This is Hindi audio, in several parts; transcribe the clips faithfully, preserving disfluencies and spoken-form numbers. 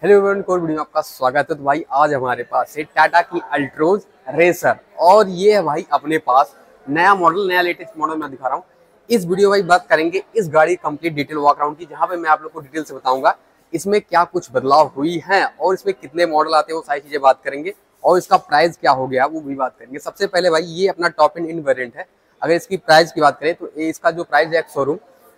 हेलो एवरीवन, कोर वीडियो में आपका स्वागत है। तो भाई आज हमारे पास है टाटा की अल्ट्रोज रेसर और ये है भाई अपने पास नया मॉडल, नया लेटेस्ट मॉडल मैं दिखा रहा हूँ। इस वीडियो में भाई बात करेंगे इस गाड़ी कंप्लीट डिटेल वॉक अराउंड की, जहाँ पे मैं आप लोग को डिटेल से बताऊंगा इसमें क्या कुछ बदलाव हुई है और इसमें कितने मॉडल आते हैं, वो सारी चीजें बात करेंगे और इसका प्राइस क्या हो गया वो भी बात करेंगे। सबसे पहले भाई ये अपना टॉप एंड इन वेरिएंट है। अगर इसकी प्राइस की बात करें तो इसका जो प्राइस है एक्स शोरूम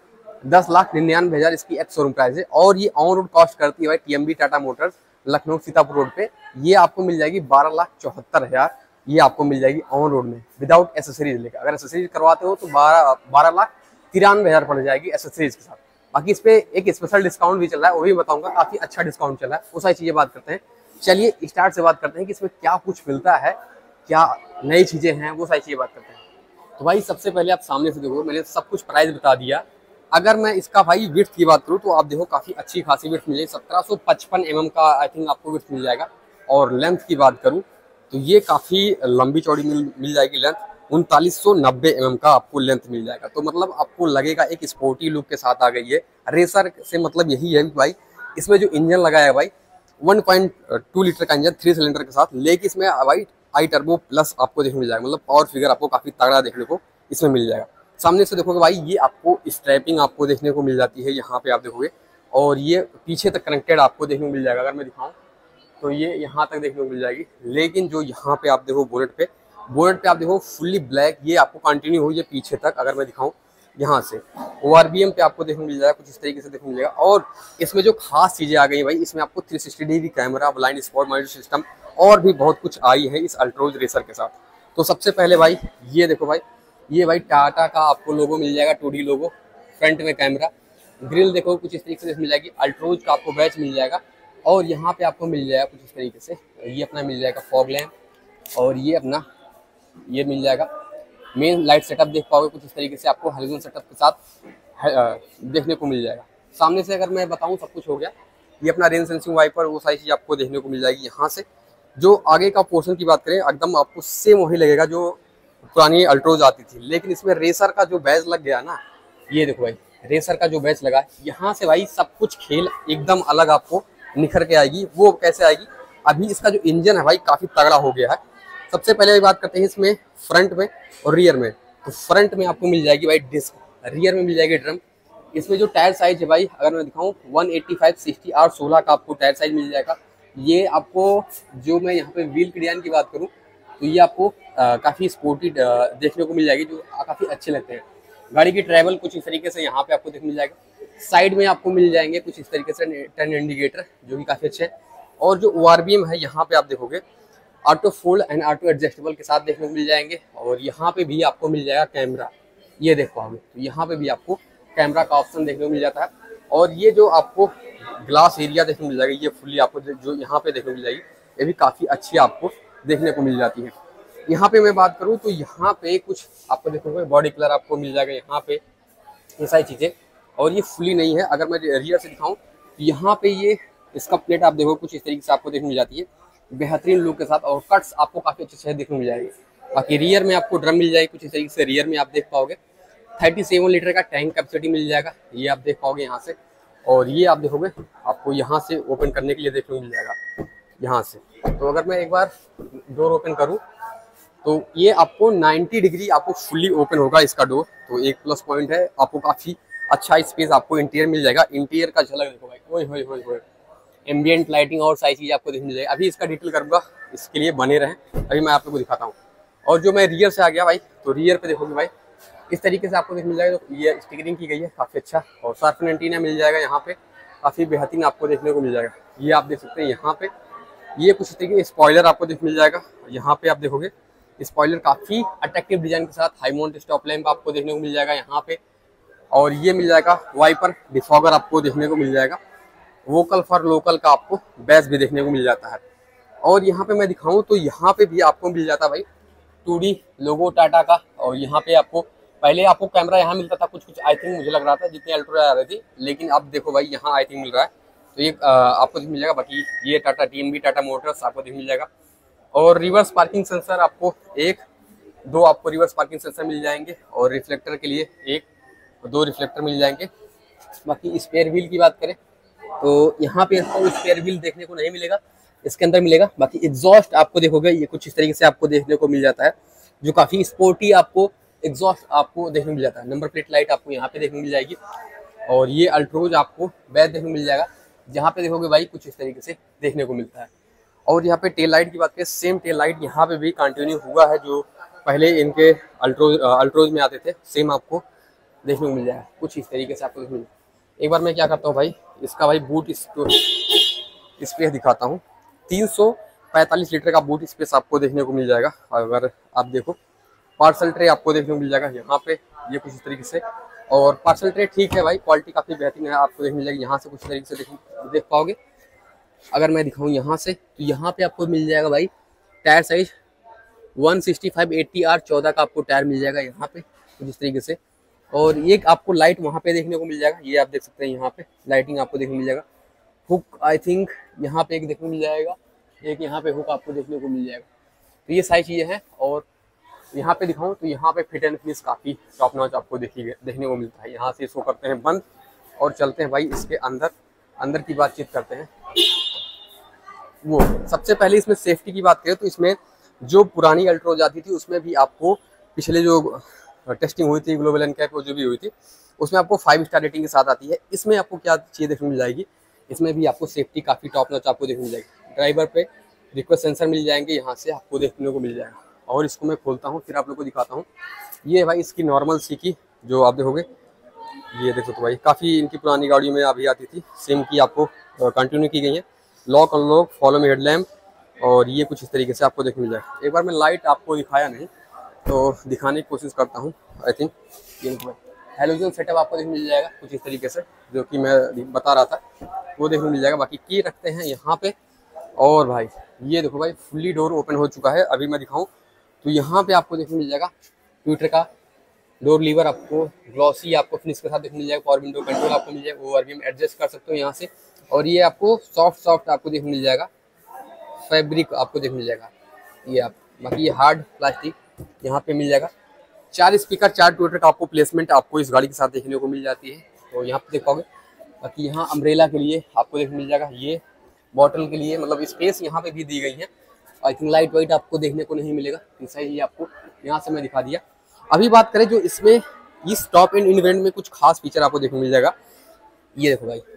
दस लाख निन्यानवे हजार इसकी एक्स शोरूम प्राइस है और ये ऑन रोड कॉस्ट करती है भाई TMB Tata Motors Lucknow Sitapur road पे। ये आपको मिल जाएगी बारह लाख चौहत्तर हजार ये आपको मिल जाएगी ऑन रोड में विदाउट एसेसरीज लेकर। अगर एसेसरीज करवाते हो तो बारह बारह लाख तिरानवे हजार पड़ जाएगी एसेसरीज के साथ। बाकी इस पे एक स्पेशल डिस्काउंट भी चल रहा है, वो भी बताऊंगा, काफी अच्छा डिस्काउंट चल रहा है। वो सारी चीजें बात करते हैं। चलिए स्टार्ट से बात करते हैं कि इसमें क्या कुछ मिलता है, क्या नई चीजें हैं, वो सारी चीजें बात करते हैं। तो भाई सबसे पहले आप सामने से देखो, मैंने सब कुछ प्राइस बता दिया। अगर मैं इसका भाई विड्थ की बात करूँ तो आप देखो काफी अच्छी खासी विड्थ मिलेगी, सत्रह सौ पचपन एम एम का आई थिंक आपको विड्थ मिल जाएगा। और लेंथ की बात करूँ तो ये काफी लंबी चौड़ी मिल मिल जाएगी लेंथ, उनतालीस सौ नब्बे एम एम का आपको लेंथ मिल जाएगा। तो मतलब आपको लगेगा एक स्पोर्टी लुक के साथ आ गई है। रेसर से मतलब यही है भाई, इसमें जो इंजन लगाया है भाई वन पॉइंट टू लीटर का इंजन थ्री सिलेंडर के साथ, लेकिन इसमें भाई आई टर्बो प्लस आपको देखने मिल जाएगा। मतलब पावर फिगर आपको काफी तगड़ा देखने को इसमें मिल जाएगा। सामने से देखोगे भाई ये आपको स्ट्रैपिंग आपको देखने को मिल जाती है, यहाँ पे आप देखोगे, और ये पीछे तक कनेक्टेड आपको देखने को मिल जाएगा। अगर मैं दिखाऊं तो ये यहाँ तक देखने को मिल जाएगी, लेकिन जो यहाँ पे आप देखो बोनेट पे बोनेट पे आप देखो फुल्ली ब्लैक, ये आपको कंटिन्यू हुई है पीछे तक। अगर मैं दिखाऊं यहाँ से ओआरबीएम पे आपको देखने को मिल जाएगा, कुछ इस तरीके से देखने को मिलेगा। और इसमें जो खास चीजें आ गई भाई, इसमें आपको three sixty degree camera, blind spot monitor system और भी बहुत कुछ आई है इस अल्ट्रोज रेसर के साथ। तो सबसे पहले भाई ये देखो भाई, ये भाई टाटा का आपको लोगो मिल जाएगा, टू डी लोगो, फ्रंट में कैमरा, ग्रिल देखो कुछ इस तरीके से मिल जाएगी। अल्ट्रोज का आपको बैच मिल जाएगा और यहाँ पे आपको मिल जाएगा कुछ इस तरीके से, ये अपना मिल जाएगा फॉग लैम्प और ये अपना ये मिल जाएगा मेन लाइट सेटअप। देख पाओगे कुछ इस तरीके से आपको हेलोजन सेटअप के साथ देखने को मिल जाएगा। सामने से अगर मैं बताऊँ सब कुछ हो गया। ये अपना रेन सेंसिंग वाइपर, वो सारी चीज़ आपको देखने को मिल जाएगी। यहाँ से जो आगे का पोर्शन की बात करें एकदम आपको सेम वही लगेगा जो पुरानी अल्ट्रोज आती थी, लेकिन इसमें रेसर का जो बैच लग गया ना, ये देखो भाई रेसर का जो बैच लगा, यहाँ से भाई सब कुछ खेल एकदम अलग आपको निखर के आएगी। वो कैसे आएगी, अभी इसका जो इंजन है भाई काफी तगड़ा हो गया है। सबसे पहले बात करते हैं इसमें फ्रंट में और रियर में। तो फ्रंट में आपको मिल जाएगी भाई डिस्क, रियर में मिल जाएगी ड्रम। इसमें जो टायर साइज है भाई, अगर मैं दिखाऊँ one eighty five sixty R सोलह का आपको टायर साइज मिल जाएगा। ये आपको जो मैं यहाँ पे व्हील के डिजाइन की बात करूँ तो ये आपको आ, काफी स्पोर्टी देखने को मिल जाएगी, जो काफी अच्छे लगते हैं। गाड़ी की ट्रैवल कुछ इस तरीके से यहाँ पे आपको देखने मिल जाएगा। साइड में आपको मिल जाएंगे कुछ इस तरीके से टर्न इंडिकेटर, जो कि काफी अच्छे हैं। और जो ओआरबीएम है यहाँ पे आप देखोगे auto fold and auto adjustable के साथ देखने को मिल जाएंगे। और यहाँ पे भी आपको मिल जाएगा कैमरा, ये देख पाओगे तो यहाँ पे भी आपको कैमरा का ऑप्शन देखने को मिल जाता है। और ये जो आपको ग्लास एरिया देखने को मिल जाएगा, ये फुल्ली आपको जो यहाँ पे देखने को मिल जाएगी, ये भी काफी अच्छी आपको देखने को मिल जाती है। यहाँ पे मैं बात करूँ तो यहाँ पे कुछ आपको देखोगे बॉडी कलर आपको मिल जाएगा यहाँ पे, ये सारी चीजें। और ये फुली नहीं है। अगर मैं रियर से दिखाऊं तो यहाँ पे ये इसका प्लेट आप देखो कुछ इस तरीके से आपको देखने मिल जाती है, बेहतरीन लुक के साथ, और कट्स आपको काफी अच्छे से देखने मिल जाएगी। बाकी रियर में आपको ड्रम मिल जाएगी कुछ इस तरीके से, रियर में आप देख पाओगे थर्टी सेवन लीटर का टैंक कैपेसिटी मिल जाएगा, ये आप देख पाओगे यहाँ से। और ये आप देखोगे आपको यहाँ से ओपन करने के लिए देखने को मिल जाएगा यहाँ से। तो अगर मैं एक बार डोर ओपन करूँ तो ये आपको नब्बे डिग्री आपको फुली ओपन होगा इसका डोर। तो एक प्लस पॉइंट है, आपको काफी अच्छा स्पेस आपको इंटीरियर मिल जाएगा। इंटीरियर का झलक देखो भाई, ओए होए होए होए, एम्बिएंट लाइटिंग और सारी चीजें आपको देखने मिल जाएगी। अभी इसका डिटेल करूंगा, इसके लिए बने रहें, अभी मैं आप लोगों को दिखाता हूँ। और जो मैं रियर से आ गया भाई, तो रियर पे देखोगे भाई इस तरीके से आपको देखने मिल जाएगा। तो ये स्टिकरिंग की गई है काफी अच्छा, और शार्पन एंटीना मिल जाएगा यहाँ पे, काफी बेहतरीन आपको देखने को मिल जाएगा। ये आप देख सकते हैं यहाँ पे, ये कुछ तरीके स्पॉइलर आपको देखने मिल जाएगा। यहाँ पे आप देखोगे स्पॉइलर काफी अट्रैक्टिव डिजाइन के साथ, हाई माउंट स्टॉप लैंप आपको देखने को मिल जाएगा यहाँ पे। और ये मिल जाएगा वाइपर डिफॉगर आपको देखने को मिल जाएगा। वोकल फॉर लोकल का आपको बैच भी देखने को मिल जाता है। और यहाँ पे मैं दिखाऊं तो यहाँ पे भी आपको मिल जाता है भाई टू डी लोगो टाटा का। और यहाँ पे आपको पहले आपको कैमरा यहाँ मिलता था कुछ कुछ, आई थिंक मुझे लग रहा था जितनी अल्ट्रो आ रही थी, लेकिन अब देखो भाई यहाँ आई थिंक मिल रहा है। तो ये आपको मिल जाएगा। बाकी ये टाटा टीएमबी टाटा मोटर्स आपको मिल जाएगा। और रिवर्स पार्किंग सेंसर आपको एक दो आपको रिवर्स पार्किंग सेंसर मिल जाएंगे, और रिफ्लेक्टर के लिए एक दो रिफ्लेक्टर मिल जाएंगे। बाकी स्पेयर व्हील की बात करें तो यहाँ पे आपको स्पेयर व्हील देखने को नहीं मिलेगा, इसके अंदर मिलेगा। बाकी एग्जॉस्ट आपको देखोगे ये कुछ इस तरीके से आपको देखने को मिल जाता है, जो काफ़ी स्पोर्टी आपको एग्जॉस्ट आपको देखने को मिल जाता है। नंबर प्लेट लाइट आपको यहाँ पे देखने को मिल जाएगी, और ये अल्ट्रोज आपको बैक देखने को मिल जाएगा, जहाँ पे देखोगे भाई कुछ इस तरीके से देखने को मिलता है। और यहाँ पे टेल लाइट की बात करें, सेम टेल लाइट यहाँ पे भी कंटिन्यू हुआ है, जो पहले इनके अल्ट्रोज अल्ट्रोज में आते थे, सेम आपको देखने को मिल जाएगा कुछ इस तरीके से आपको देखने को मिल। एक बार मैं क्या करता हूँ भाई, इसका भाई बूट स्पेस दिखाता हूँ। तीन सौ पैंतालीस लीटर का बूट स्पेस आपको देखने को मिल जाएगा। अगर आप देखो पार्सल ट्रे आपको देखने को मिल जाएगा यहाँ पे, ये कुछ इस तरीके से। और पार्सल ट्रे ठीक है भाई, क्वालिटी काफ़ी बेहतरीन है, आपको देखने मिल जाएगी। यहाँ से कुछ तरीके से देख देख पाओगे। अगर मैं दिखाऊँ यहाँ से, तो यहाँ पे आपको मिल जाएगा भाई tyre size one sixty five eighty R चौदह का आपको टायर मिल जाएगा यहाँ पे कुछ इस तरीके से। और ये आपको लाइट वहाँ पे देखने को मिल जाएगा, ये आप देख सकते हैं यहाँ पे लाइटिंग आपको देखने को मिल जाएगा। हुक आई थिंक यहाँ पे एक देखने को मिल जाएगा, एक यहाँ पे हुक आपको देखने को मिल जाएगा। तो ये सारी चीज़ें हैं। और यहाँ पे दिखाऊं तो यहाँ पे फिट एंड फिनिश काफ़ी टॉप नॉच आपको देखी देखने को मिलता है। यहाँ से इसको करते हैं बंद और चलते हैं भाई इसके अंदर अंदर की बातचीत करते हैं। वो सबसे पहले इसमें सेफ्टी की बात करें तो इसमें जो पुरानी अल्ट्रोज आती थी उसमें भी आपको पिछले जो टेस्टिंग हुई थी ग्लोबल एनकैप जो भी हुई थी उसमें आपको फाइव स्टार रेटिंग के साथ आती है। इसमें आपको क्या चीज़ देखने को मिल जाएगी, इसमें भी आपको सेफ्टी काफ़ी टॉप नॉच आपको देखने को मिल जाएगी। ड्राइवर पे रिक्वेस्ट सेंसर मिल जाएंगे, यहाँ से आपको देखने को मिल जाएगा। और इसको मैं खोलता हूँ फिर आप लोग को दिखाता हूँ। ये भाई इसकी नॉर्मल सी की जो आप देखोगे, ये देखो तो भाई काफ़ी इनकी पुरानी गाड़ियों में अभी आती थी, सेम की आपको कंटिन्यू की गई है। Lock unlock, follow me headlamp, और ये कुछ इस तरीके से आपको देखने मिल जाएगा। एक बार मैं लाइट आपको दिखाया नहीं तो दिखाने की कोशिश करता हूँ। आई थिंक ये हेलोजन सेटअप आपको देखने मिल जाएगा कुछ इस तरीके से, जो कि मैं बता रहा था वो देखने मिल जाएगा। बाकी की रखते हैं यहाँ पे। और भाई ये देखो भाई फुल्ली डोर ओपन हो चुका है। अभी मैं दिखाऊं तो यहाँ पे आपको देखने मिल जाएगा ट्विटर का डोर लीवर, आपको ग्लॉसी आपको फिनिश के साथ देखने मिल जाएगा। पावर विंडो कंट्रोल आपको मिल जाएगा, वो भी एडजस्ट कर सकते हो यहाँ से। और ये आपको सॉफ्ट सॉफ्ट आपको देखने मिल जाएगा, फैब्रिक आपको देखने मिल जाएगा ये आप। बाकी ये हार्ड प्लास्टिक यहाँ पे मिल जाएगा। चार स्पीकर चार ट्विटर का आपको प्लेसमेंट आपको इस गाड़ी के साथ देखने को मिल जाती है, तो यहाँ पे देख पाओगे। बाकी यहाँ अम्ब्रेला के लिए आपको देखने मिल जाएगा, ये बॉटल के लिए मतलब स्पेस यहाँ पे भी दी गई है। आई थिंक लाइट वाइट आपको देखने को नहीं मिलेगा, ऐसा ही आपको यहाँ से मैं दिखा दिया। अभी बात करें जो इसमें इस टॉप एंड इवेंट में कुछ खास फीचर आपको देखने को मिल जाएगा। ये देखो भाई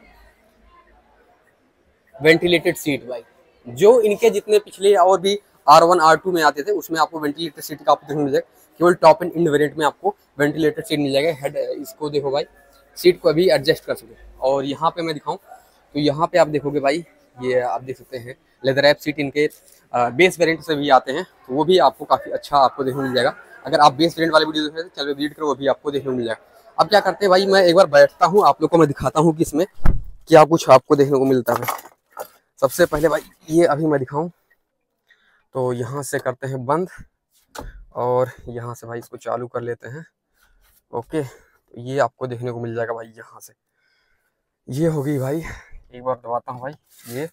वेंटिलेटेड सीट भाई, जो इनके जितने पिछले और भी आर वन आर टू में आते थे उसमें आपको वेंटिलेटेड सीट का आपको देखने को मिल जाएगा। केवल टॉप एंड इन वेरिएंट में आपको वेंटिलेटेड सीट मिल जाएगा। हेड इसको देखो भाई, सीट को अभी एडजस्ट कर सके। और यहाँ पे मैं दिखाऊं तो यहाँ पे आप देखोगे भाई, ये आप देख सकते हैं लेदर रैप सीट इनके बेस वेरिएंट से भी आते हैं, तो वो भी आपको काफ़ी अच्छा आपको देखने को मिल जाएगा। अगर आप बेस वेरिएंट वाले वीडियो देख रहे हैं चलो विजिट करो, वो भी आपको देखने को मिल जाएगा। अब क्या करते हैं भाई, मैं एक बार बैठता हूँ, आप लोग को मैं दिखाता हूँ कि इसमें क्या कुछ आपको देखने को मिलता है। सबसे पहले भाई ये अभी मैं दिखाऊं तो यहाँ से करते हैं बंद, और यहाँ से भाई इसको चालू कर लेते हैं। ओके, तो ये आपको देखने को मिल जाएगा भाई यहाँ से। ये होगी भाई, एक बार दबाता हूँ भाई ये।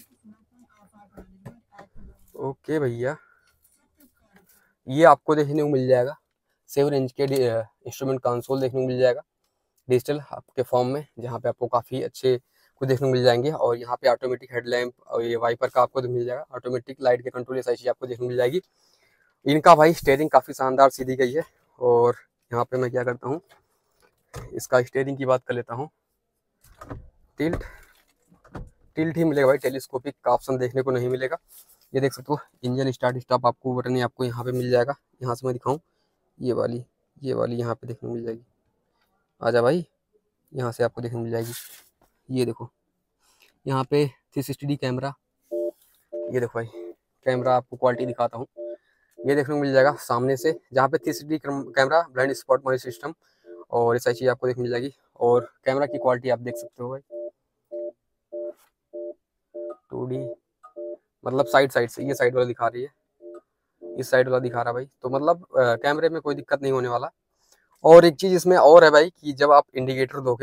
ओके भैया, ये आपको देखने को मिल जाएगा सेवन इंच के इंस्ट्रूमेंट कंसोल देखने को मिल जाएगा डिजिटल आपके फॉर्म में, जहाँ पे आपको काफ़ी अच्छे कुछ देखने को मिल जाएंगे। और यहाँ पे ऑटोमेटिक हेडलैम्प और ये वाइपर का आपको मिल जाएगा, ऑटोमेटिक लाइट के कंट्रोल, ये सारी चीज़ आपको देखने को मिल जाएगी। इनका भाई स्टेयरिंग काफ़ी शानदार सी दी गई है। और यहाँ पे मैं क्या करता हूँ, इसका स्टेयरिंग की बात कर लेता हूँ। टिल्ट टिल्ट ही मिलेगा भाई, टेलीस्कोपिक का ऑप्शन देखने को नहीं मिलेगा। ये देख सकते हो इंजन स्टार्ट स्टॉप आपको बटन आपको यहाँ पे मिल जाएगा। यहाँ से मैं दिखाऊँ, ये वाली ये वाली यहाँ पे देखने को मिल जाएगी। आजा भाई, यहाँ से आपको देखने को मिल जाएगी। ये देखो यहाँ पे थ्री सिक्सटी डी कैमरा, ये देखो भाई कैमरा आपको क्वालिटी दिखाता हूँ, ये देखने को मिल जाएगा सामने से, जहाँ पे three sixty D camera, blind spot monitoring system और ऐसी चीज़ आपको देखने मिल जाएगी। और कैमरा की क्वालिटी आप देख सकते हो भाई, टू डी मतलब साइड साइड से, ये साइड वाला दिखा रही है, इस साइड वाला दिखा रहा है भाई, तो मतलब कैमरे में कोई दिक्कत नहीं होने वाला। और एक चीज़ इसमें और है भाई कि जब आप इंडिकेटर दोगे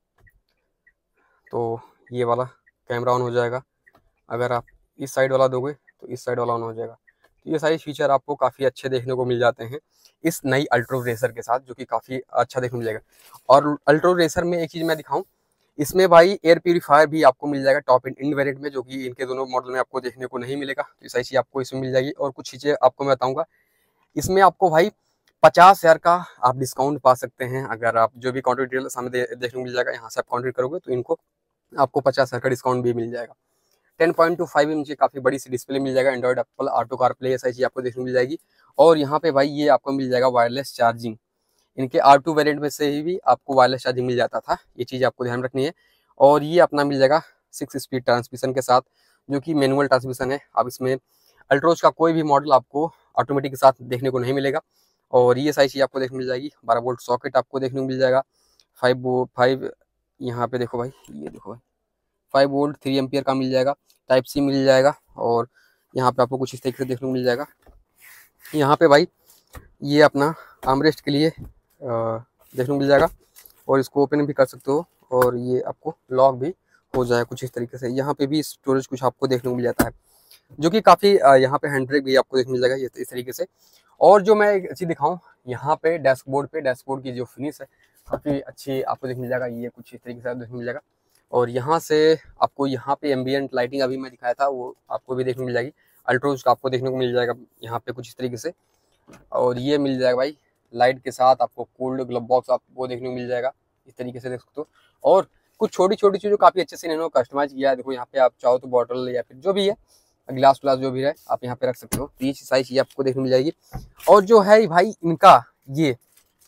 तो ये वाला कैमरा ऑन हो जाएगा, अगर आप इस साइड वाला दोगे तो इस साइड वाला ऑन हो जाएगा। तो ये सारी फीचर आपको काफ़ी अच्छे देखने को मिल जाते हैं इस नई अल्ट्रोज रेसर के साथ, जो कि काफ़ी अच्छा देखने को मिलेगा। और अल्ट्रोज रेसर में एक चीज़ मैं दिखाऊं, इसमें भाई एयर प्यूरीफायर भी आपको मिल जाएगा टॉप एंड वेरिएंट में, जो कि इनके दोनों मॉडल में आपको देखने को नहीं मिलेगा। तो ऐसी चीज़ आपको इसमें मिल जाएगी। और कुछ चीज़ें आपको मैं बताऊंगा, इसमें आपको भाई पचास हज़ार का आप डिस्काउंट पा सकते हैं। अगर आप जो भी कॉन्ट्रैक्ट डिटेल सामने दे, देखने को मिल जाएगा, यहाँ से आप कॉन्ट्रैक्ट करोगे तो इनको आपको पचास हज़ार का डिस्काउंट भी मिल जाएगा। Ten point two five inch काफ़ी बड़ी सी डिस्प्ले मिल जाएगा, Android Apple auto CarPlay ऐसी चीज़ आपको देखने को मिल जाएगी। और यहाँ पे भाई ये आपको मिल जाएगा वायरलेस चार्जिंग। इनके आर टू वेरिएंट में से ही भी आपको वायरलेस चार्जिंग मिल जाता था, ये चीज़ आपको ध्यान रखनी है। और ये अपना मिल जाएगा सिक्स स्पीड ट्रांसमिशन के साथ, जो कि मैनुअल ट्रांसमिशन है। अब इसमें अल्ट्रोज का कोई भी मॉडल आपको ऑटोमेटिक के साथ देखने को नहीं मिलेगा। और ये सारी चीज़ आपको देखने को मिल जाएगी। बारह वोल्ट सॉकेट आपको देखने को मिल जाएगा। फाइव वो फाइव यहाँ पे देखो भाई, ये देखो भाई फाइव वोल्ट थ्री एम्पियर का मिल जाएगा। टाइप सी मिल जाएगा। और यहाँ पे आपको कुछ इस तरीके से देखने को मिल जाएगा। यहाँ पे भाई ये अपना आर्मरेस्ट के लिए देखने को मिल जाएगा, और इसको ओपन भी कर सकते हो, और ये आपको लॉक भी हो जाएगा कुछ इस तरीके से। यहाँ पे भी स्टोरेज कुछ आपको देखने को मिल जाता है, जो कि काफ़ी यहाँ पे हैंड ब्रेक भी आपको देखने को मिल जाएगा ये इस तरीके से। और जो मैं एक चीज़ दिखाऊँ, यहाँ पे डैशबोर्ड पे डैशबोर्ड की जो फिनिश है काफ़ी अच्छी आपको देखने मिल जाएगा, ये कुछ इस तरीके से देखने मिल जाएगा। और यहाँ से आपको यहाँ पे एम्बियंट लाइटिंग अभी मैं दिखाया था वो आपको भी देखने को मिल जाएगी। अल्ट्रोज का आपको देखने को मिल जाएगा यहाँ पे कुछ इस तरीके से। और ये मिल जाएगा भाई लाइट के साथ आपको कूल्ड ग्लब बॉक्स आपको देखने को मिल जाएगा, इस तरीके से देख सकते हो। और कुछ छोटी छोटी चीज़ों काफ़ी अच्छे से इन्होंने कस्टमाइज किया है। देखो यहाँ पे आप चाहो तो बॉटल या फिर जो भी है ग्लास व्लास जो भी है आप यहाँ पे रख सकते हो। तो ये सारी चीज़ आपको देखने मिल जाएगी। और जो है भाई इनका ये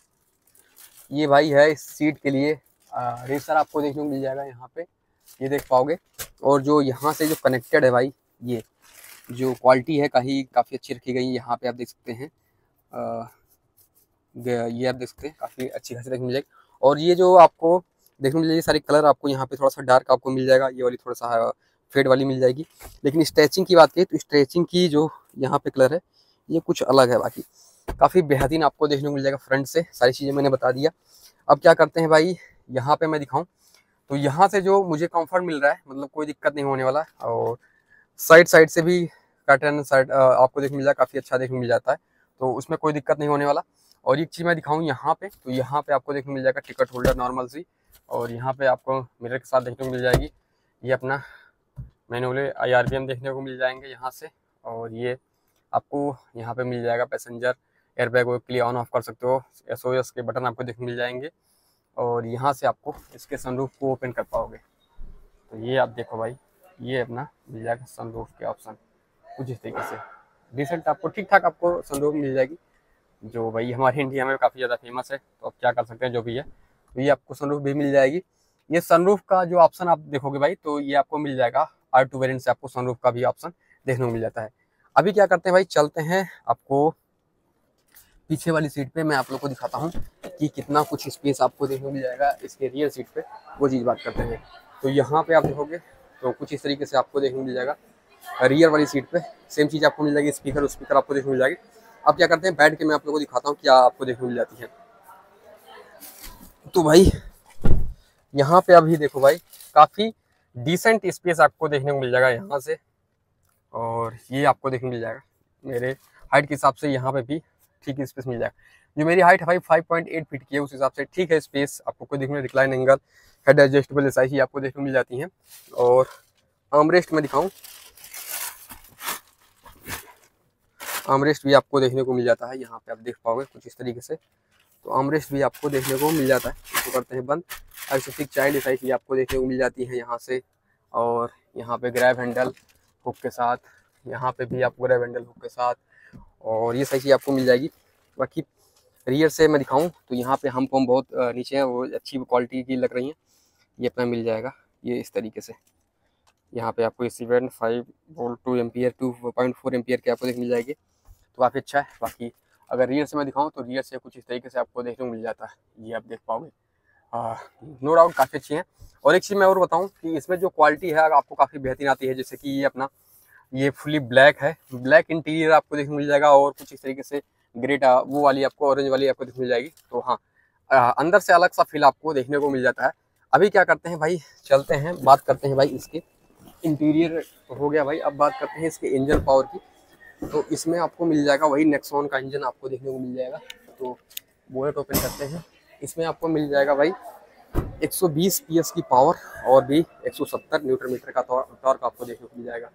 ये भाई है सीट के लिए रेसर आपको देखने को मिल जाएगा, यहाँ पे ये देख पाओगे। और जो यहाँ से जो कनेक्टेड है भाई, ये जो क्वालिटी है कहीं काफ़ी अच्छी रखी गई है। यहाँ पे आप देख सकते हैं, आ, ये आप देख सकते हैं काफ़ी अच्छी खासी देखने मिल जाएगी। और ये जो आपको देखने मिल जाएगी सारी कलर आपको यहाँ पे थोड़ा सा डार्क आपको मिल जाएगा, ये वाली थोड़ा सा फेड वाली मिल जाएगी। लेकिन स्ट्रेचिंग की बात करें तो स्ट्रेचिंग की जो यहाँ पे कलर है ये कुछ अलग है, बाकी काफ़ी बेहतरीन आपको देखने को मिल जाएगा। फ्रंट से सारी चीज़ें मैंने बता दिया। अब क्या करते हैं भाई, यहाँ पे मैं दिखाऊं तो यहाँ से जो मुझे कंफर्ट मिल रहा है, मतलब कोई दिक्कत नहीं होने वाला। और साइड साइड से भी कर्टन साइड आपको देखने मिल जाएगा, काफ़ी अच्छा देखने मिल जाता है, तो उसमें कोई दिक्कत नहीं होने वाला। और एक चीज़ मैं दिखाऊँ यहाँ पे, तो यहाँ पे आपको देखने मिल जाएगा टिकट होल्डर नॉर्मल सी। और यहाँ पे आपको मिरर के साथ देखने को मिल जाएगी ये अपना manual I R V M देखने को मिल जाएंगे यहाँ से। और ये आपको यहाँ पे मिल जाएगा पैसेंजर एयरबैग के लिए ऑन ऑफ कर सकते हो। एस ओ एस के बटन आपको देखने मिल जाएंगे। और यहाँ से आपको इसके सनरूफ को ओपन कर पाओगे। तो ये आप देखो भाई, ये अपना मिल जाएगा सनरूफ के ऑप्शन कुछ इस तरीके से। डिसेंट आपको ठीक ठाक आपको सनरूफ मिल जाएगी, जो भाई हमारे इंडिया में काफ़ी ज़्यादा फेमस है। तो आप क्या कर सकते हैं जो भी है, तो ये आपको सनरूफ भी मिल जाएगी। ये सनरूफ का जो ऑप्शन आप देखोगे भाई, तो ये आपको मिल जाएगा आर टू वेरिएंट से आपको सनरूफ का भी ऑप्शन देखने को मिल जाता है। अभी क्या करते हैं भाई, चलते हैं आपको पीछे वाली सीट पे, मैं आप लोग को दिखाता हूँ कि कितना कुछ स्पेस आपको देखने को मिल जाएगा इसके रियर सीट पे, वो चीज़ बात करते हैं। तो यहाँ पे आप देखोगे तो कुछ इस तरीके से आपको देखने को मिल जाएगा। रियर वाली सीट पे सेम चीज़ आपको मिल जाएगी, स्पीकर स्पीकर आपको देखने को मिल जाएगी। अब क्या करते हैं, बैठ के मैं आप लोगों को दिखाता हूँ क्या आपको देखने को मिल जाती है। तो भाई यहाँ पे अभी देखो भाई, काफ़ी डिसेंट स्पेस आपको देखने को मिल जाएगा यहाँ से। और ये आपको देखने को मिल जाएगा मेरे हाइट के हिसाब से, यहाँ पे भी ठीक स्पेस मिल जाएगा। जो मेरी हाइट है भाई फाइव पॉइंट एट फीट की है, उस हिसाब से ठीक है स्पेस आपको कोई देखने में। Recline angle, head adjustable size ही आपको देखने को मिल जाती हैं। और आर्मरेस्ट में दिखाऊं, आर्मरेस्ट भी आपको देखने को मिल जाता है, यहाँ पे आप देख पाओगे कुछ इस तरीके से। तो आर्मरेस्ट भी आपको देखने को मिल जाता है। इसको करते हैं बंद। एक्सोटिक चाइल्ड साइज भी आपको देखने को मिल जाती है यहाँ से। और यहाँ पे ग्रैब हैंडल हुक के साथ, यहाँ पे भी आपको ग्रैब हैंडल हुक के साथ, और ये सारी चीज़ आपको मिल जाएगी। बाकी रियर से मैं दिखाऊं तो यहाँ पे हम पम बहुत नीचे हैं, वो अच्छी क्वालिटी की लग रही हैं। ये अपना मिल जाएगा ये इस तरीके से। यहाँ पे आपको seven five volt two ampere two point four ampere के आपको देखने मिल जाएगी, तो काफ़ी अच्छा है। बाकी अगर रियर से मैं दिखाऊं तो रियर से कुछ इस तरीके से आपको देखने को मिल जाता है, ये आप देख पाओगे। नो डाउट काफ़ी अच्छी है। और एक चीज़ मैं और बताऊँ कि इसमें जो क्वालिटी है आपको काफ़ी बेहतरीन आती है। जैसे कि ये अपना ये फुली ब्लैक है, ब्लैक इंटीरियर आपको देखने मिल जाएगा। और कुछ इस तरीके से ग्रेट वो वाली आपको ऑरेंज वाली आपको देखने मिल जाएगी। तो हाँ, अंदर से अलग सा फील आपको देखने को मिल जाता है। अभी क्या करते हैं भाई, चलते हैं बात करते हैं भाई इसके इंटीरियर हो गया भाई। अब बात करते हैं इसके इंजन पावर की। तो इसमें आपको मिल जाएगा वही नेक्सॉन का इंजन आपको देखने को मिल जाएगा। तो बोनेट ओपन करते हैं, इसमें आपको मिल जाएगा भाई एक सौ बीस पीएस की पावर और भी एक सौ सत्तर न्यूटन मीटर का टॉर्क आपको देखने को मिल जाएगा।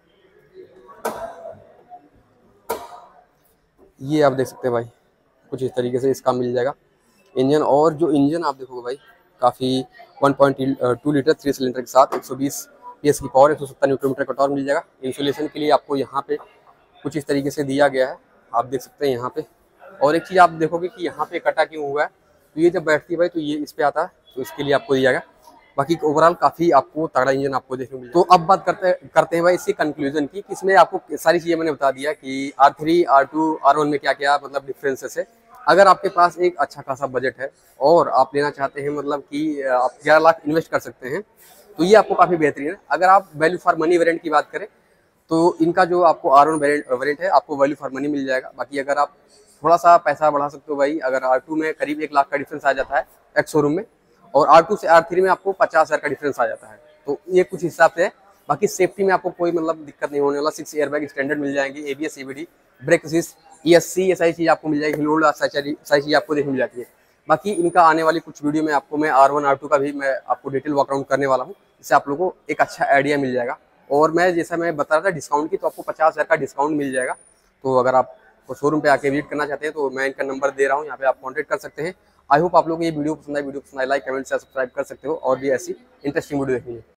ये आप देख सकते हैं भाई, कुछ इस तरीके से इसका मिल जाएगा इंजन। और जो इंजन आप देखोगे भाई, काफ़ी one point two litre three cylinder के साथ एक सौ बीस पीएस की पावर, एक सौ सत्तर न्यूटन मीटर का टॉर्क मिल जाएगा। इंसुलेशन के लिए आपको यहाँ पे कुछ इस तरीके से दिया गया है, आप देख सकते हैं यहाँ पे। और एक चीज़ आप देखोगे कि यहाँ पे कटा क्यों हुआ है, तो ये जब बैठती है भाई तो ये इस पे आता है, तो इसके लिए आपको दिया गया। बाकी ओवरऑल काफ़ी आपको तगड़ा इंजन आपको देखने को मिलेगा। तो अब बात करते करते हैं भाई इसकी कंक्लूजन की, कि इसमें आपको सारी चीज़ें मैंने बता दिया कि R three R two R one में क्या क्या मतलब डिफरेंसेस है। अगर आपके पास एक अच्छा खासा बजट है और आप लेना चाहते हैं, मतलब कि आप ग्यारह लाख इन्वेस्ट कर सकते हैं, तो ये आपको काफ़ी बेहतरीन है। अगर आप वैल्यू फॉर मनी वेरिएंट की बात करें तो इनका जो आपको आर वन वेरिएंट है आपको वैल्यू फॉर मनी मिल जाएगा। बाकी अगर आप थोड़ा सा पैसा बढ़ा सकते हो भाई, अगर आर टू में करीब एक लाख का डिफरेंस आ जाता है एक्स शोरूम में, और आर टू से आर थ्री में आपको पचास हज़ार का डिफरेंस आ जाता है, तो ये कुछ हिसाब से है। बाकी सेफ्टी में आपको कोई मतलब दिक्कत नहीं होने वाला। सिक्स एयरबैग स्टैंडर्ड मिल जाएंगे, ABS ABD brake assist ESC, ये सारी चीज़ आपको मिल जाएगी। लोड सारी सारी चीज़ आपको देखने मिल जाती है। बाकी इनका आने वाली कुछ वीडियो में आपको मैं आर वन आर टू का भी मैं आपको डिटेल वॉकआउट करने वाला हूँ, इससे आप लोगों को एक अच्छा आइडिया मिल जाएगा। और मैं जैसा मैं बता रहा था डिस्काउंट की, तो आपको पचास हज़ार का डिस्काउंट मिल जाएगा। तो अगर आप शोरूम पे आके विजिट करना चाहते हैं तो मैं इनका नंबर दे रहा हूँ, यहाँ पे आप कांटेक्ट कर सकते हैं। आई होप आप लोगों को ये वीडियो पसंद आई। वीडियो पसंद आई लाइक कमेंट से सब्सक्राइब कर सकते हो और भी ऐसी इंटरेस्टिंग वीडियो देखनी है।